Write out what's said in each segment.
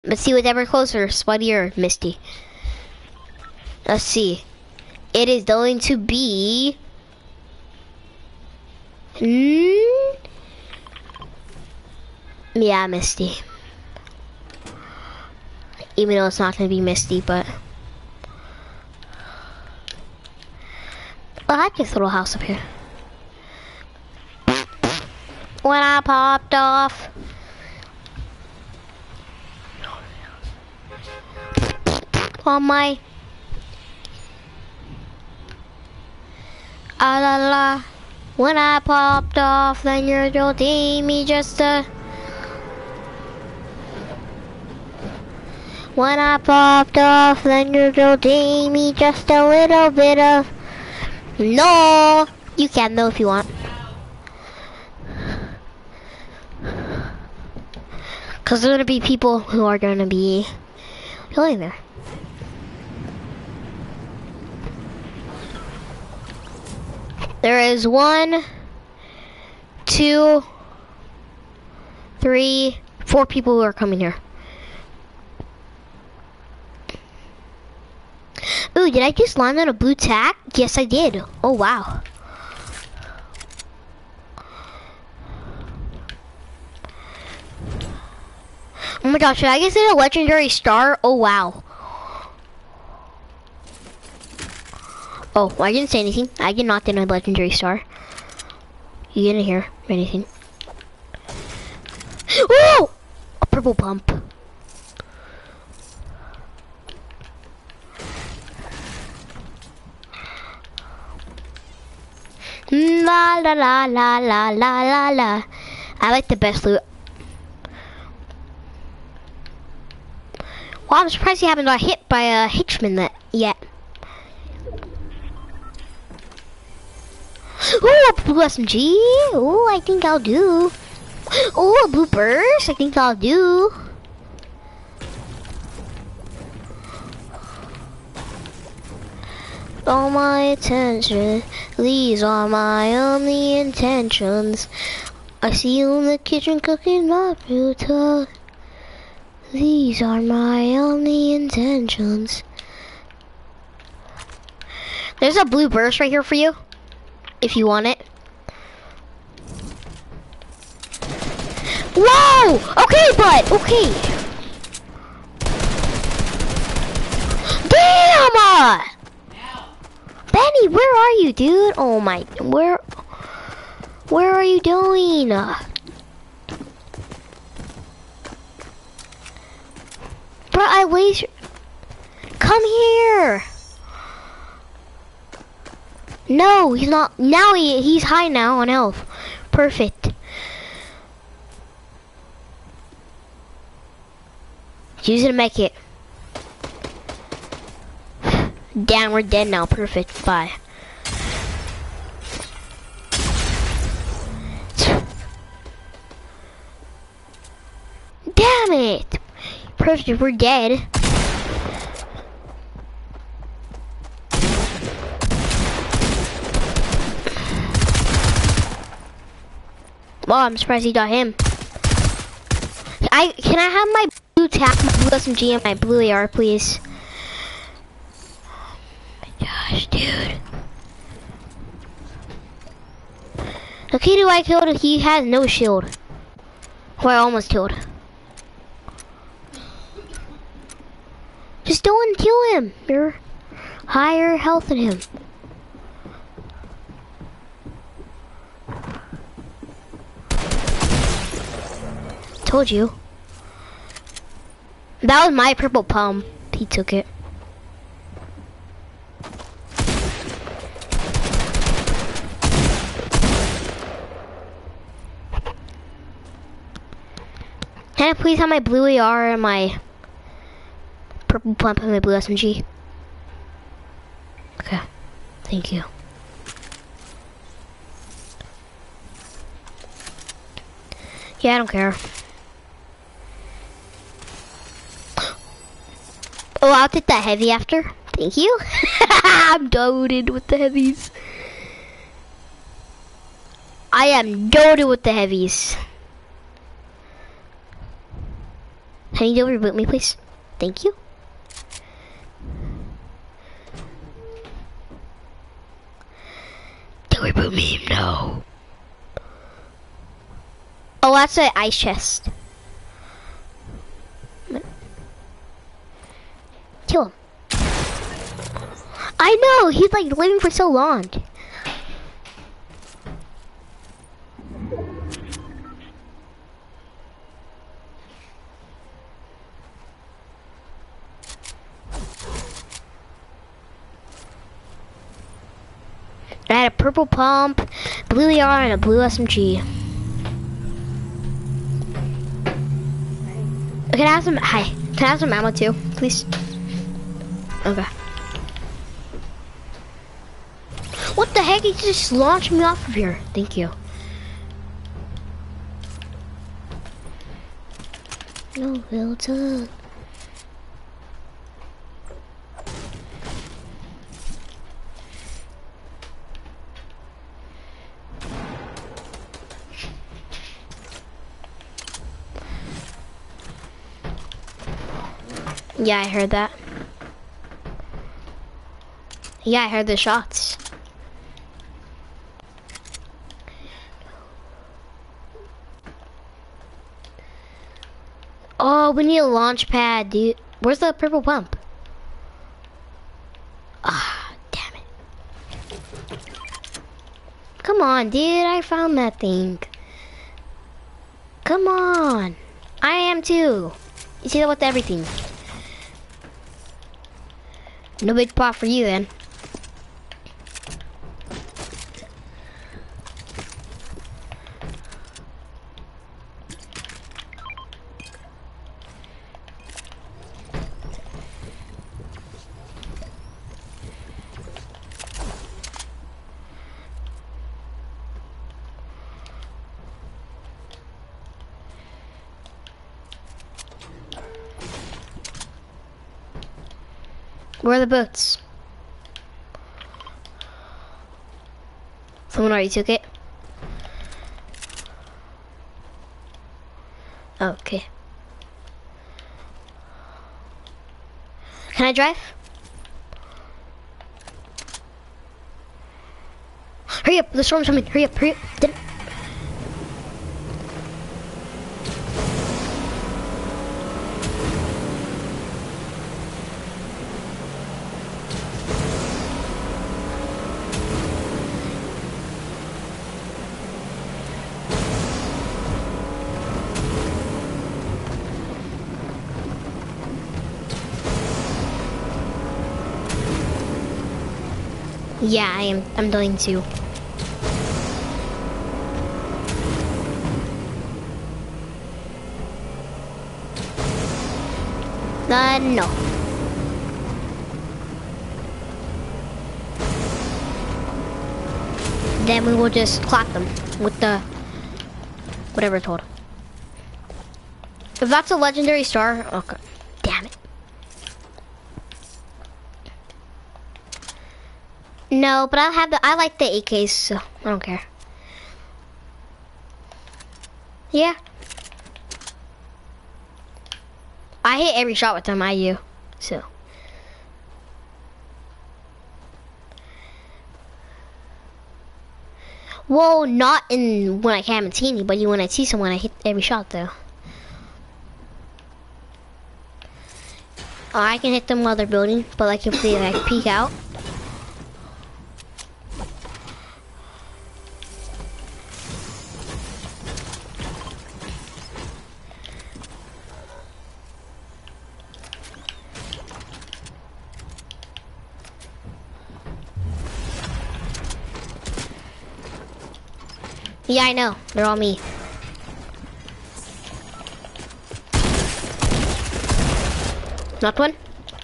Let's see what's ever closer, Spuddy or Misty. Let's see. It is going to be... Yeah, Misty. Even though it's not going to be Misty, but... I like this little house up here. When I popped off... on my... Ah la la. When I popped off, then you're jolting me just to... When I popped off, then you're jolting me just a little bit of... No! You can though if you want. Cause there's gonna be people who are gonna be going there. There is 1, 2, 3, 4 people who are coming here. Ooh, did I just land on a blue tack? Yes, I did. Oh, wow. Oh my gosh, should I just get a legendary star? Oh, wow. Oh, I didn't say anything. I did not get a legendary star. You didn't hear anything. Whoa! A purple pump. La la la la la la la la. I like the best loot. Well, I'm surprised you haven't got hit by a hitchman yet. Ooh, a blue SMG. Ooh, I think I'll do. Ooh, a blue burst. I think I'll do. All my attention. These are my only intentions. I see you in the kitchen cooking my brutal. These are my only intentions. There's a blue burst right here for you, if you want it. Whoa! Okay, bud. Okay. Damn! Benny, where are you, dude? Oh my, where are you doing? Bro, I laser. Come here. No, he's not. Now he's high now on health. Perfect. Use it to make it. Damn, we're dead now. Perfect. Bye. Damn it. Perfect, we're dead. Well, I'm surprised he got him. Can I have my blue tack, my blue SMG, and my blue AR, please? Oh my gosh, dude. The kid who I killed, he has no shield. Who I almost killed. Just don't kill him. You're higher health than him. Told you. That was my purple pump. He took it. Can I please have my blue AR and my purple pump and my blue SMG? Okay, thank you. Yeah, I don't care. Oh, I'll take that heavy after. Thank you. I'm loaded with the heavies. I am loaded with the heavies. Can you reboot me, please? Thank you. Don't reboot me, no. Oh, that's an ice chest. Kill him. I know, he's like living for so long. I had a purple pump, blue ER, and a blue SMG. Can I have some, hi, can I have some ammo too, please? Okay. What the heck, he just launched me off of here. Thank you. No filter. Yeah, I heard that. Yeah, I heard the shots. Oh, we need a launch pad, dude. Where's the purple pump? Ah, damn it. Come on, dude, I found that thing. Come on. I am too. You see that with everything. No big pot for you then. Where are the boots? Someone already took it. Okay. Can I drive? Hurry up, the storm's coming. Hurry up, hurry up. Yeah, I am. I'm going to. No. Then we will just clap them with the whatever it's called. If that's a legendary star, okay. Damn it. No, but I like the AKs, so I don't care. Yeah. I hit every shot with them, I do, so. Well, not in when I haven't seen anybody, when I see someone, I hit every shot though. I can hit them while they're building, but like if they like peek out. Yeah, I know. They're all me. Knocked one.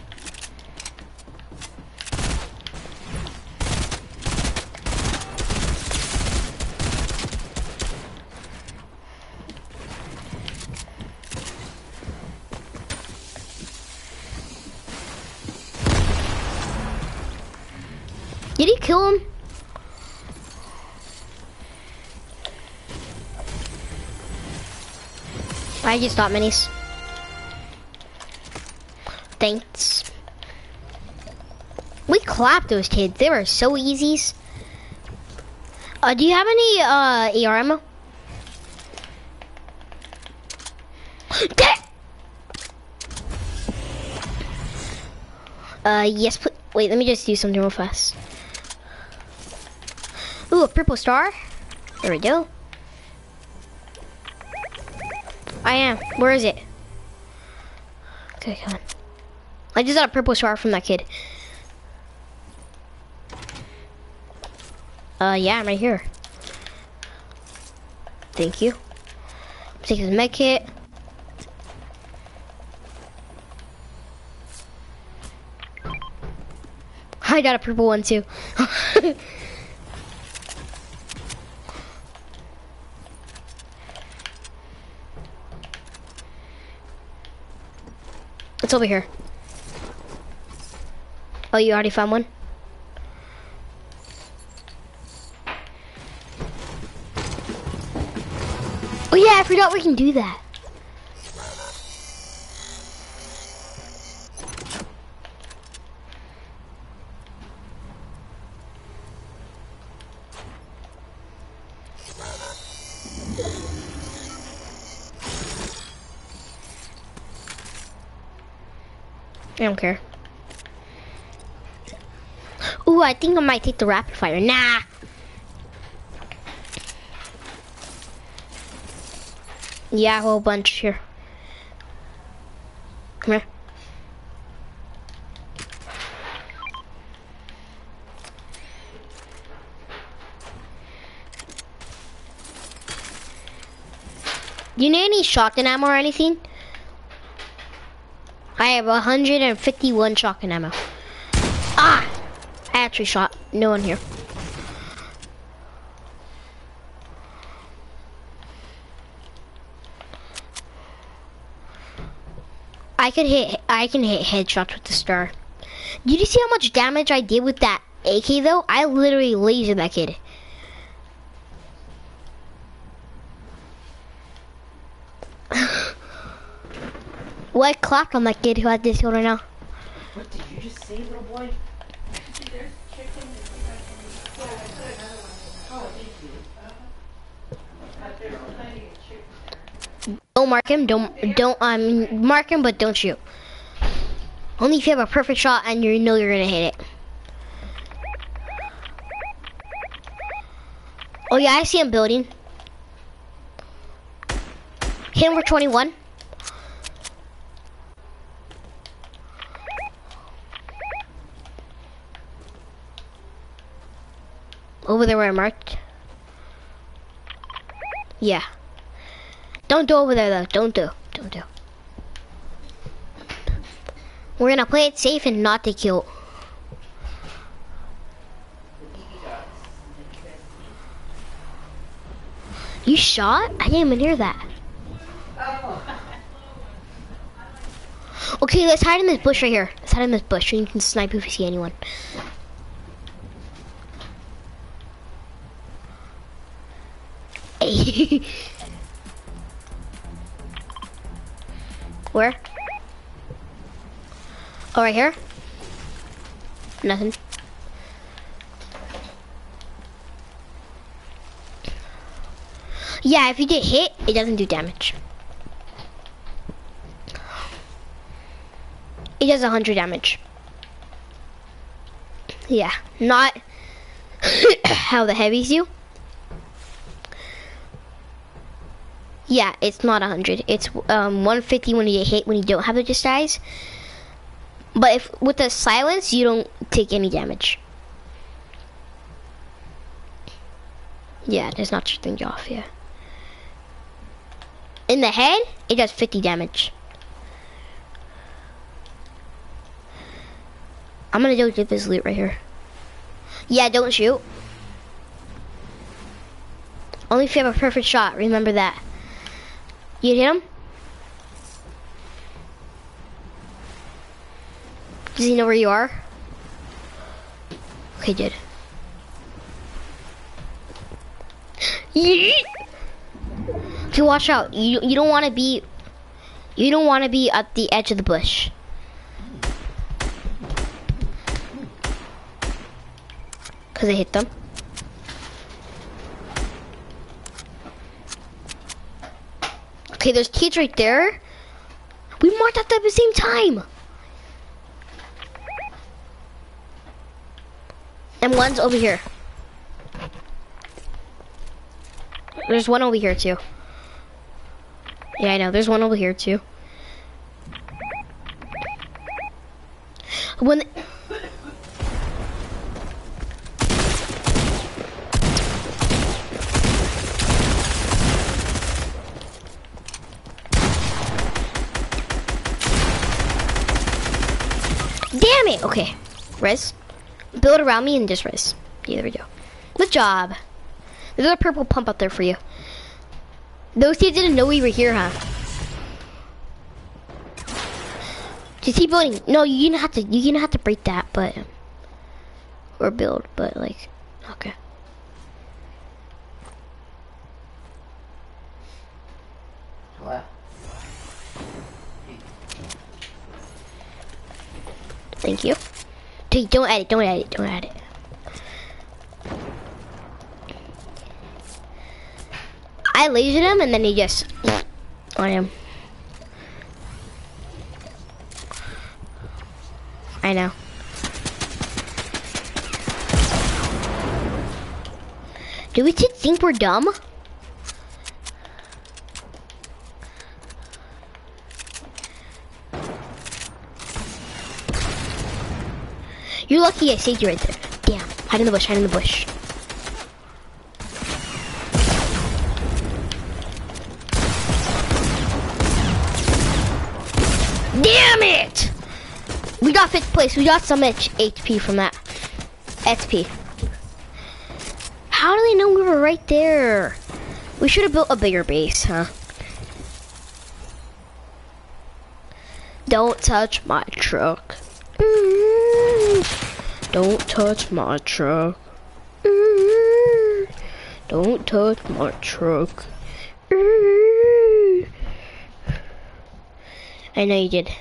Did he kill him? I just got minis. Thanks. We clapped those kids. They were so easies. Do you have any AR ammo? Yes, wait, let me just do something real fast. Ooh, a purple star. There we go. I am. Where is it? Okay, come on. I just got a purple star from that kid. Yeah, I'm right here. Thank you. Take his med kit. I got a purple one too. It's over here. Oh, you already found one? Oh yeah, I forgot we can do that. I don't care. Ooh, I think I might take the rapid fire. Nah. Yeah, a whole bunch here. Come here. Do you need any shotgun ammo or anything? I have 151 shotgun ammo. Ah! I actually shot no one here. I can hit headshots with the star. Did you see how much damage I did with that AK though? I literally lasered that kid. Well, I clapped on that kid who had this right now. What did you just say, little boy? There's chicken. Oh, thank you. Don't mark him. Don't mark him, but don't shoot. Only if you have a perfect shot and you know you're gonna hit it. Oh yeah, I see him building. Hit him for 21. Over there where I marked. Yeah. Don't do over there though. Don't do. We're gonna play it safe and not take kill. You shot? I didn't even hear that. Okay, let's hide in this bush right here. Let's hide in this bush so you can snipe if you see anyone. Where? Oh, right here? Nothing. Yeah, if you get hit, it doesn't do damage. It does 100 damage. Yeah, not how the heavies do. Yeah, it's not 100. It's 150 when you get hit when you don't have the disguise. But if with the silence, you don't take any damage. Yeah, it does not shoot things off. Yeah. In the head, it does 50 damage. I'm gonna go get this loot right here. Yeah, don't shoot. Only if you have a perfect shot. Remember that. You hit him? Does he know where you are? Okay, good. Yeet! Okay, watch out. You don't want to be at the edge of the bush. Because I hit them. Okay, there's kids right there. We marked out at the same time. And one's over here. There's one over here too. Yeah, I know. There's one over here too. When damn it! Okay, res. Build around me and just res. Yeah, there we go. Good job. There's a purple pump up there for you. Those kids didn't know we were here, huh? Just keep building. No, you're gonna have to break that, but or build, but like, okay. What? Thank you. Don't add it. Don't add it. Don't add it. I lasered him and then he just on him. I know. Do we think we're dumb? You're lucky I saved you right there. Damn. Hide in the bush, hide in the bush. Damn it! We got 5th place. We got some HP from that. XP. How do they know we were right there? We should have built a bigger base, huh? Don't touch my truck. Don't touch my truck. Don't touch my truck. I know you did.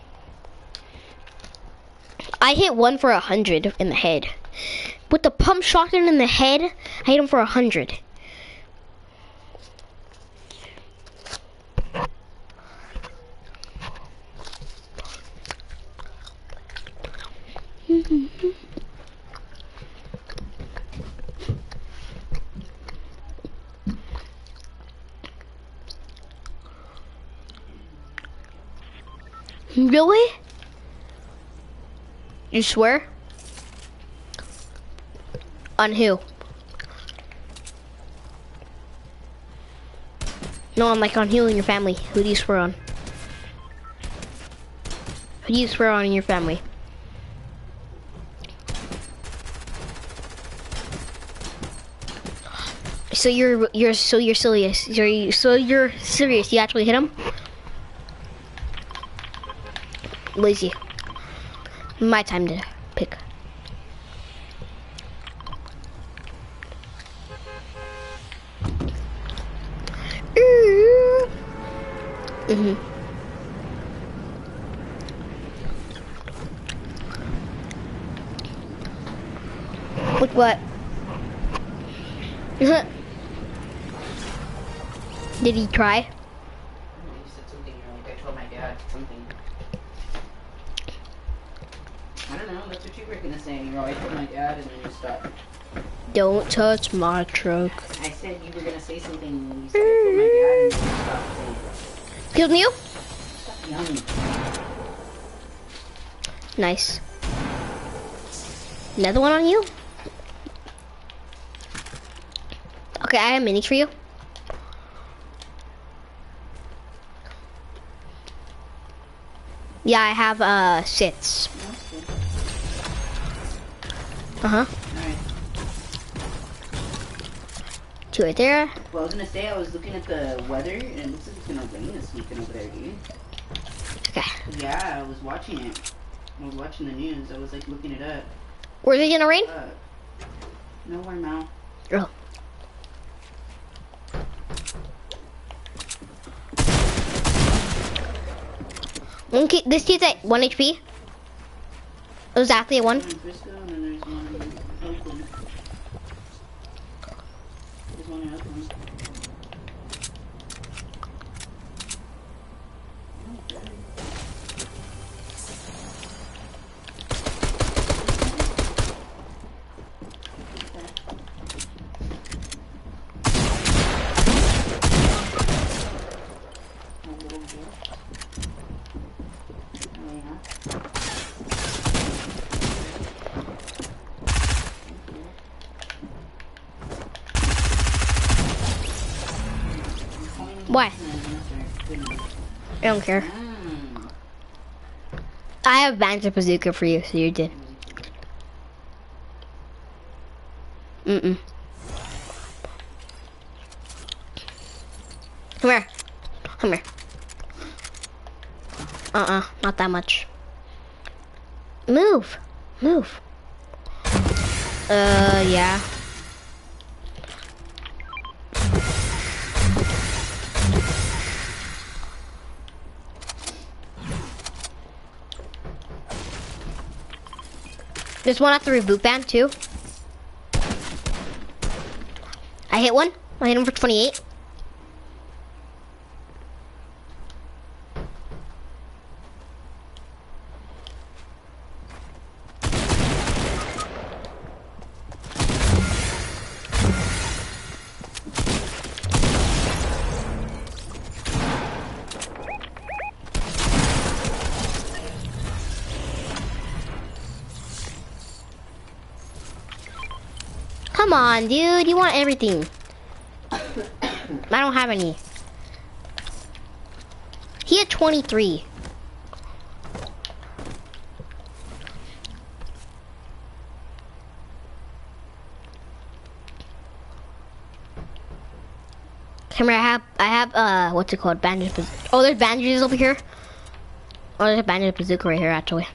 I hit one for 100 in the head. With the pump shotgun in the head, I hit him for 100. Really? You swear? On who? No, I'm like on you and your family. Who do you swear on? Who do you swear on in your family? So you're serious. You're serious. You actually hit him? Lazy. My time to pick. With what? Did he try? You said something, I told my dad something. I don't know, that's what you were gonna say. I told my dad and then you stopped. Don't touch my truck. I said you were gonna say something and you said I told my dad and then you stopped saying it. Excuse me? Stop yelling. Nice. Another one on you? Okay, I have minis for you. Yeah, I have sits. Uh-huh. Alright. 2 right there. Well, I was gonna say, I was looking at the weather and it looks like it's gonna rain this weekend over there, dude. Okay. Yeah, I was watching it. I was watching the news. I was like looking it up. Where's it gonna rain? Nowhere now. Oh. Okay, this kid's at 1 HP. Exactly at 1. There's Frisco and then there's one in Oakland. one, another one. Why? I don't care. I have Banjo Bazooka for you, so you did. Mm-mm. Come here. Come here. Not that much. Move. Move. Yeah. There's one at the reboot band too. I hit one. I hit him for 28. Come on, dude. You want everything. I don't have any. He had 23. Come here, I have, what's it called? Bandages. Oh, there's bandages over here. Oh, there's a bandage bazooka right here, actually.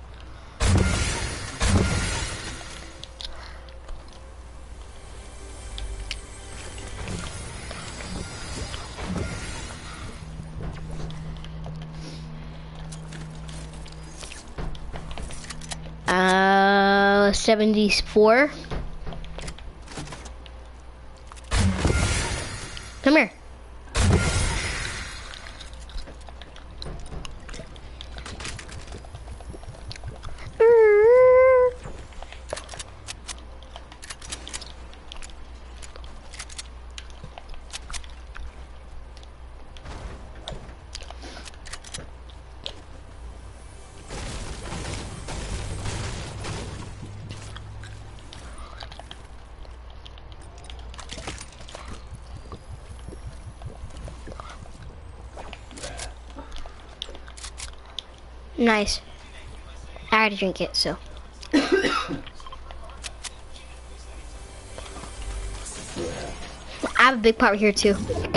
Uh, 74. Come here. Nice. I had to drink it, so. I have a big pot here too.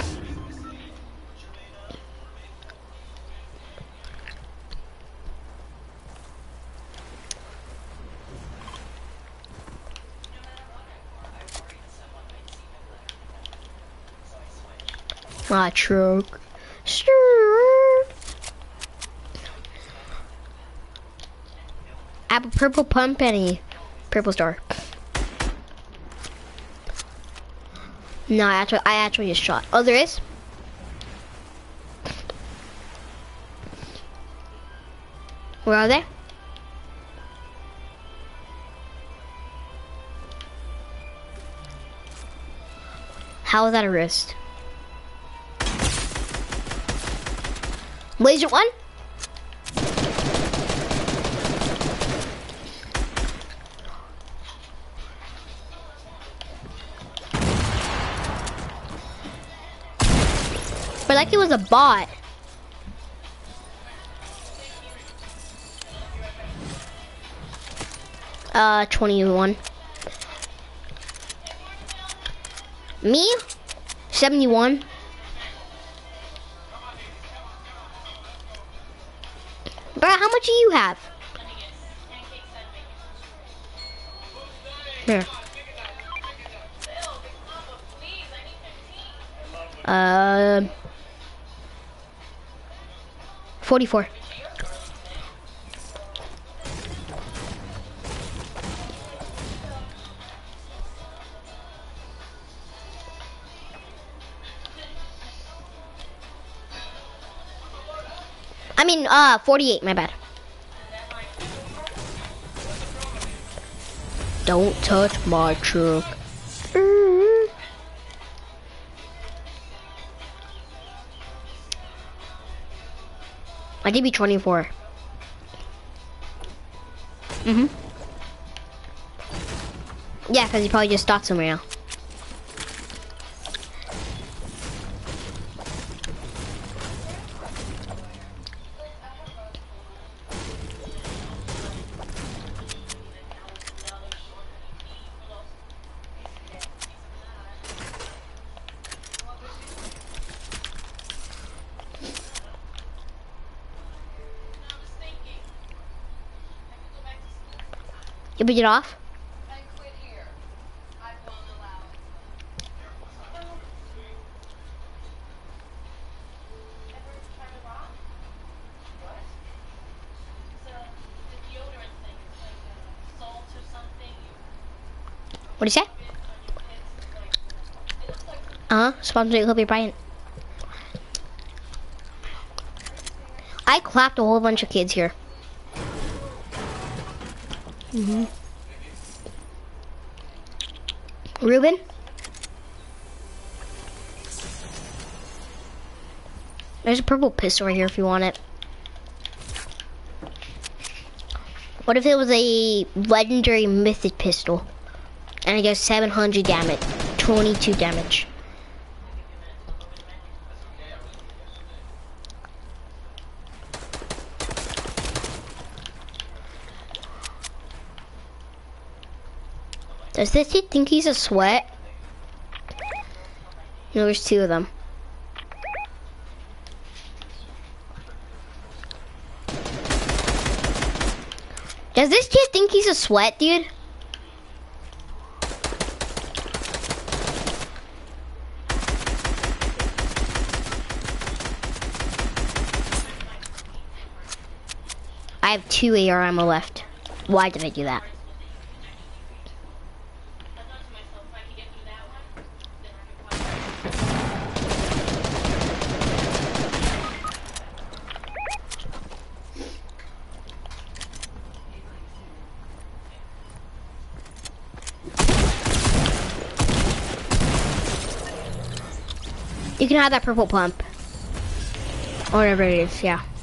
Ah, truck. Sure. I have a purple pump and a purple star. No, I actually just shot. Oh, there is? Where are they? How is that a wrist? Laser one? But like it was a bot. Uh, 21. Me? 71. Bro, how much do you have? Here. 44. I mean, 48, my bad. Don't touch my truck. I did be 24. Yeah, because he probably just stopped somewhere now. You beat it off? What do you say? Sponsored by Kobe Bryant. I clapped a whole bunch of kids here. Ruben? There's a purple pistol right here if you want it. What if it was a legendary mythic pistol? And it does 700 damage, 22 damage. Does this kid think he's a sweat? No, there's two of them. Does this kid think he's a sweat, dude? I have 2 AR ammo left. Why did I do that? You can have that purple pump. Or whatever it is, yeah.